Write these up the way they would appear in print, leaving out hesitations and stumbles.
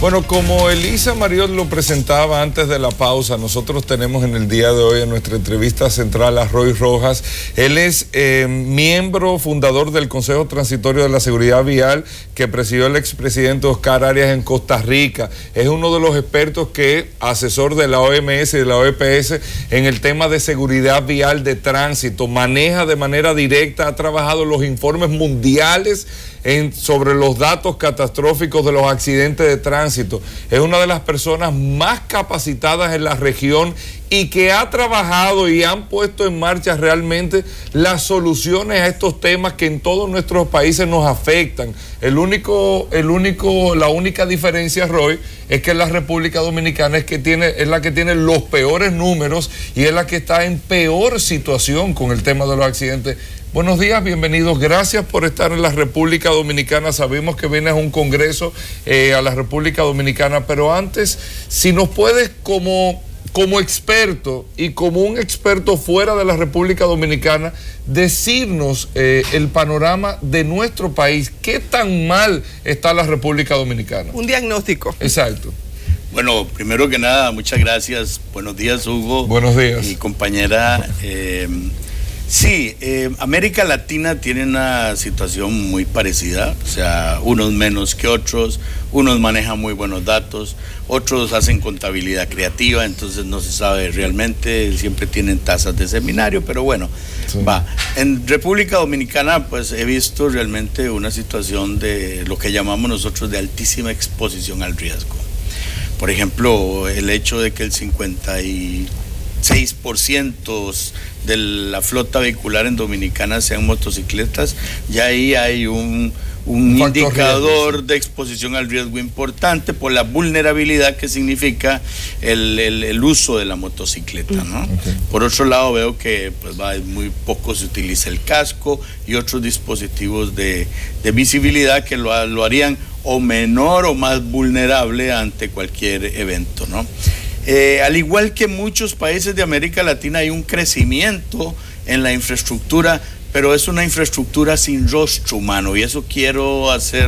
Bueno, como Elisa Mariot lo presentaba antes de la pausa, nosotros tenemos en el día de hoy en nuestra entrevista central a Roy Rojas. Él es miembro fundador del Consejo Transitorio de la Seguridad Vial que presidió el expresidente Oscar Arias en Costa Rica. Es uno de los expertos que, asesor de la OMS y de la OEPS en el tema de seguridad vial de tránsito, maneja de manera directa, ha trabajado los informes mundiales sobre los datos catastróficos de los accidentes de tránsito. Es una de las personas más capacitadas en la región y que ha trabajado y han puesto en marcha realmente las soluciones a estos temas que en todos nuestros países nos afectan. La única diferencia, Roy, es que la República Dominicana es la que tiene los peores números y es la que está en peor situación con el tema de los accidentes. Buenos días, bienvenidos. Gracias por estar en la República Dominicana. Sabemos que vienes a un congreso a la República Dominicana, pero antes, si nos puedes como experto y como un experto fuera de la República Dominicana, decirnos el panorama de nuestro país. ¿Qué tan mal está la República Dominicana? Un diagnóstico. Exacto. Bueno, primero que nada, muchas gracias. Buenos días, Hugo. Buenos días. Mi compañera. Sí, América Latina tiene una situación muy parecida, o sea, unos menos que otros, unos manejan muy buenos datos, otros hacen contabilidad creativa, entonces no se sabe realmente, siempre tienen tasas de seminario, pero bueno, sí. Va. En República Dominicana, pues he visto realmente una situación de lo que llamamos nosotros de altísima exposición al riesgo. Por ejemplo, el hecho de que el 56% de la flota vehicular en Dominicana sean motocicletas, ya ahí hay un indicador de exposición al riesgo importante por la vulnerabilidad que significa el uso de la motocicleta, ¿no? Okay. Por otro lado, veo que pues muy poco se utiliza el casco y otros dispositivos de visibilidad que lo harían o menor o más vulnerable ante cualquier evento, ¿no? Al igual que muchos países de América Latina, hay un crecimiento en la infraestructura, pero es una infraestructura sin rostro humano, y eso quiero hacer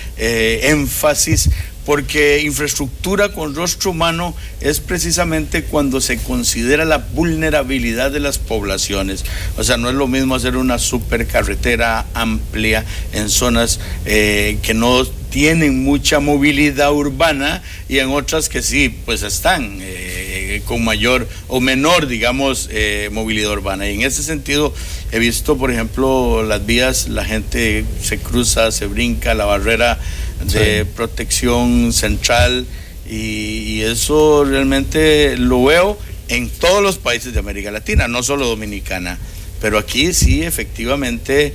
énfasis, porque infraestructura con rostro humano es precisamente cuando se considera la vulnerabilidad de las poblaciones. O sea, no es lo mismo hacer una supercarretera amplia en zonas que no tienen mucha movilidad urbana y en otras que sí, pues están con mayor o menor, digamos, movilidad urbana. Y en ese sentido he visto, por ejemplo, las vías, la gente se cruza, se brinca la barrera de protección central y eso realmente lo veo en todos los países de América Latina, no solo Dominicana, pero aquí sí efectivamente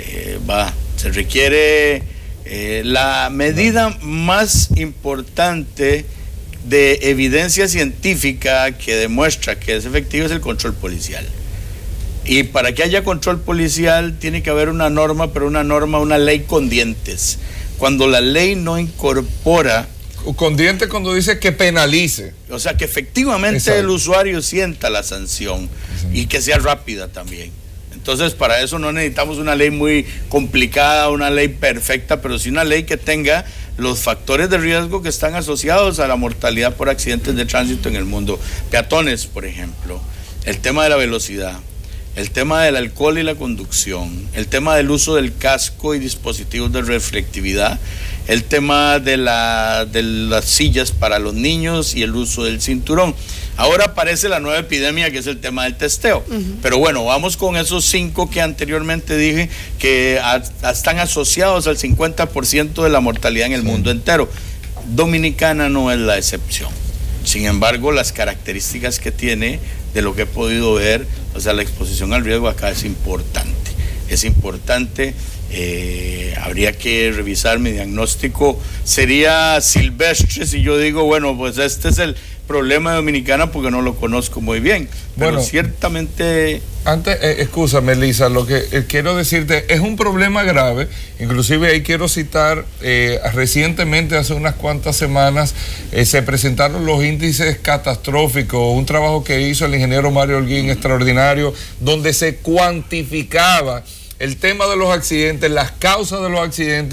se requiere la medida más importante de evidencia científica que demuestra que es efectivo es el control policial. Y para que haya control policial tiene que haber una norma, pero una ley con dientes. Cuando la ley no incorpora... Con dientes cuando dice que penalice. O sea, que efectivamente Exacto. El usuario sienta la sanción y que sea rápida también. Entonces, para eso no necesitamos una ley muy complicada, una ley perfecta, pero sí una ley que tenga los factores de riesgo que están asociados a la mortalidad por accidentes de tránsito en el mundo. Peatones, por ejemplo, el tema de la velocidad, el tema del alcohol y la conducción, el tema del uso del casco y dispositivos de reflectividad, el tema de las sillas para los niños y el uso del cinturón. Ahora aparece la nueva epidemia, que es el tema del testeo. Pero bueno, vamos con esos 5 que anteriormente dije que están asociados al 50% de la mortalidad en el mundo entero. Dominicana no es la excepción. Sin embargo, las características que tiene, de lo que he podido ver, o sea, la exposición al riesgo acá es importante. Es importante, habría que revisar mi diagnóstico. Sería silvestre si yo digo, bueno, pues este es el problema de Dominicana porque no lo conozco muy bien. Pero bueno, ciertamente... Antes, excúsame, Lisa, lo que quiero decirte, es un problema grave. Inclusive ahí quiero citar, recientemente, hace unas cuantas semanas, se presentaron los índices catastróficos, un trabajo que hizo el ingeniero Mario Holguín extraordinario, donde se cuantificaba el tema de los accidentes, las causas de los accidentes,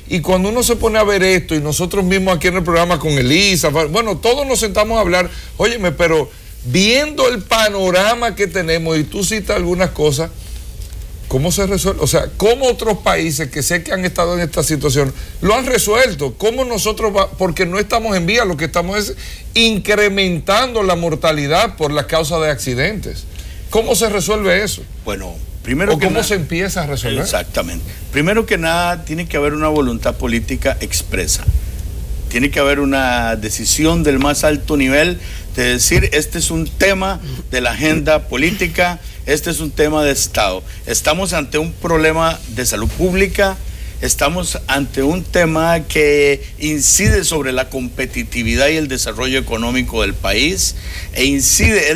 Y cuando uno se pone a ver esto, y nosotros mismos aquí en el programa con Elisa, bueno, todos nos sentamos a hablar, óyeme, pero viendo el panorama que tenemos, y tú citas algunas cosas, ¿cómo se resuelve? O sea, ¿cómo otros países que sé que han estado en esta situación lo han resuelto? ¿Cómo nosotros, porque no estamos en vía, lo que estamos es incrementando la mortalidad por las causas de accidentes? ¿Cómo se resuelve eso? Bueno, primero que ¿cómo se empieza a resolver? Exactamente. Primero que nada, tiene que haber una voluntad política expresa. Tiene que haber una decisión del más alto nivel de decir, este es un tema de la agenda política, este es un tema de Estado. Estamos ante un problema de salud pública, estamos ante un tema que incide sobre la competitividad y el desarrollo económico del país, e incide,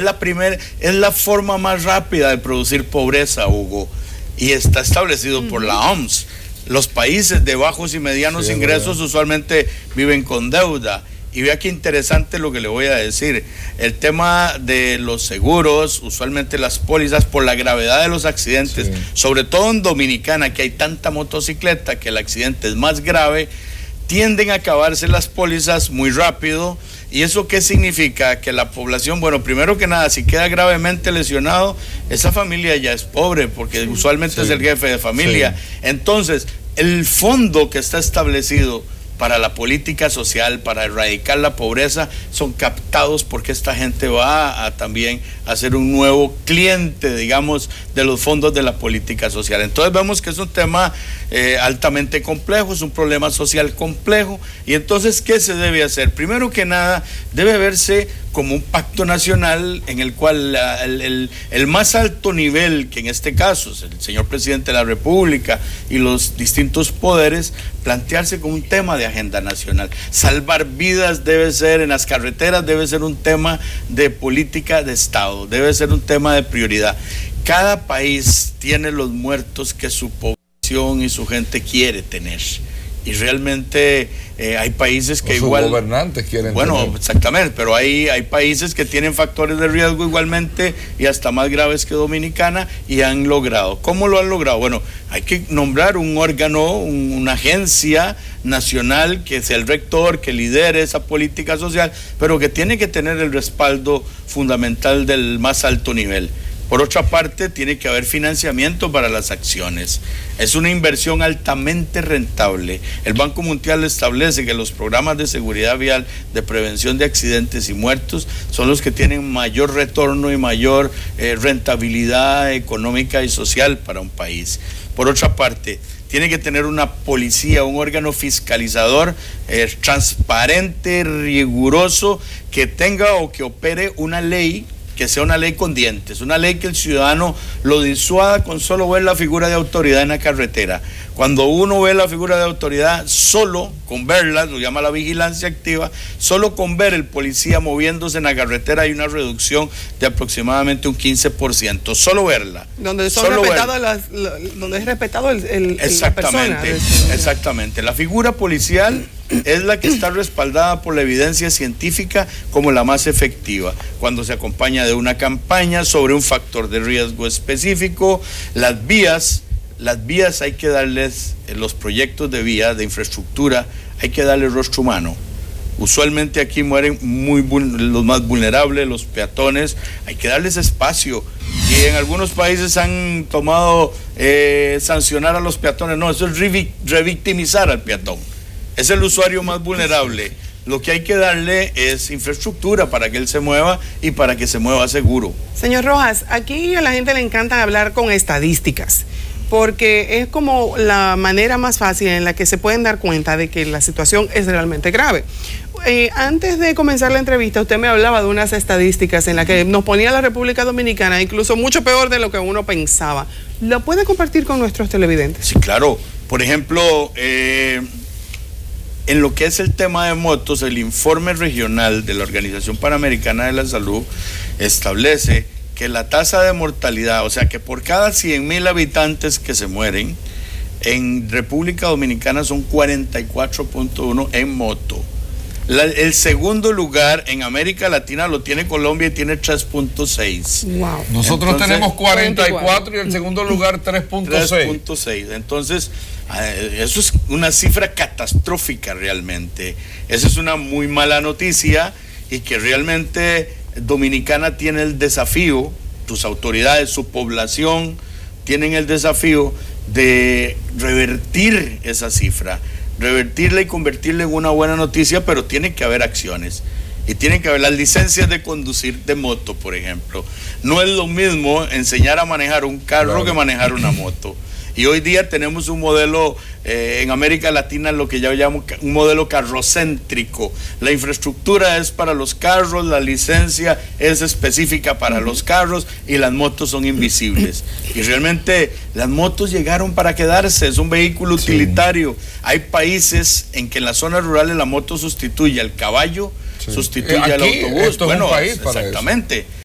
es la forma más rápida de producir pobreza, Hugo, y está establecido por la OMS. Los países de bajos y medianos ingresos usualmente viven con deuda. Y vea qué interesante lo que le voy a decir. El tema de los seguros, usualmente las pólizas, por la gravedad de los accidentes, sobre todo en Dominicana, que hay tanta motocicleta que el accidente es más grave, tienden a acabarse las pólizas muy rápido. ¿Y eso qué significa? Que la población, bueno, primero que nada, si queda gravemente lesionado, esa familia ya es pobre, porque usualmente es el jefe de familia. Entonces, el fondo que está establecido para la política social, para erradicar la pobreza, son captados porque esta gente va a también a ser un nuevo cliente, digamos, de los fondos de la política social. Entonces vemos que es un tema altamente complejo, es un problema social complejo. Y entonces, ¿qué se debe hacer? Primero que nada, debe verse como un pacto nacional en el cual el más alto nivel, que en este caso es el señor presidente de la República y los distintos poderes, plantearse como un tema de agenda nacional. Salvar vidas debe ser, en las carreteras debe ser un tema de política de Estado, debe ser un tema de prioridad. Cada país tiene los muertos que su población y su gente quiere tener. Y realmente hay países que igual... Los gobernantes quieren Bueno, tener. exactamente, pero hay países que tienen factores de riesgo igualmente y hasta más graves que Dominicana y han logrado. ¿Cómo lo han logrado? Bueno, hay que nombrar un órgano, una agencia nacional que sea el rector, que lidere esa política social, pero que tiene que tener el respaldo fundamental del más alto nivel. Por otra parte, tiene que haber financiamiento para las acciones. Es una inversión altamente rentable. El Banco Mundial establece que los programas de seguridad vial, de prevención de accidentes y muertos, son los que tienen mayor retorno y mayor rentabilidad económica y social para un país. Por otra parte, tiene que tener una policía, un órgano fiscalizador transparente, riguroso, que tenga o que opere una ley, que sea una ley con dientes, una ley que el ciudadano lo disuada con solo ver la figura de autoridad en la carretera. Cuando uno ve la figura de autoridad, solo con verla, lo llama la vigilancia activa, solo con ver el policía moviéndose en la carretera hay una reducción de aproximadamente un 15%, solo verla. Donde son respetados donde es respetado exactamente, la persona. Exactamente. La figura policial es la que está respaldada por la evidencia científica como la más efectiva, cuando se acompaña de una campaña sobre un factor de riesgo específico. Las vías hay que darles, los proyectos de vías, de infraestructura, hay que darle rostro humano. Usualmente aquí mueren los más vulnerables, los peatones, hay que darles espacio. Y en algunos países han tomado sancionar a los peatones. No, eso es revictimizar al peatón. Es el usuario más vulnerable. Lo que hay que darle es infraestructura para que él se mueva y para que se mueva seguro. Señor Rojas, aquí a la gente le encanta hablar con estadísticas, porque es como la manera más fácil en la que se pueden dar cuenta de que la situación es realmente grave. Antes de comenzar la entrevista, usted me hablaba de unas estadísticas en las que nos ponía la República Dominicana, incluso mucho peor de lo que uno pensaba. ¿Lo puede compartir con nuestros televidentes? Sí, claro. Por ejemplo, en lo que es el tema de motos, el informe regional de la Organización Panamericana de la Salud establece que la tasa de mortalidad, o sea que por cada 100,000 habitantes que se mueren, en República Dominicana son 44.1 en moto. El segundo lugar en América Latina lo tiene Colombia y tiene 3.6. Wow. Nosotros tenemos 44 y el segundo lugar 3.6. 3.6. Entonces, eso es una cifra catastrófica realmente. Esa es una muy mala noticia y que realmente Dominicana tiene el desafío, sus autoridades, su población tienen el desafío de revertir esa cifra, revertirla y convertirla en una buena noticia, pero tiene que haber acciones. Y tienen que haber las licencias de conducir de moto, por ejemplo. No es lo mismo enseñar a manejar un carro que manejar una moto. Y hoy día tenemos un modelo en América Latina, lo que yo llamo un modelo carrocéntrico. La infraestructura es para los carros, la licencia es específica para los carros y las motos son invisibles. Y realmente las motos llegaron para quedarse, es un vehículo utilitario. Hay países en que en las zonas rurales la moto sustituye al caballo, sustituye al autobús. Esto es un país para exactamente. Eso.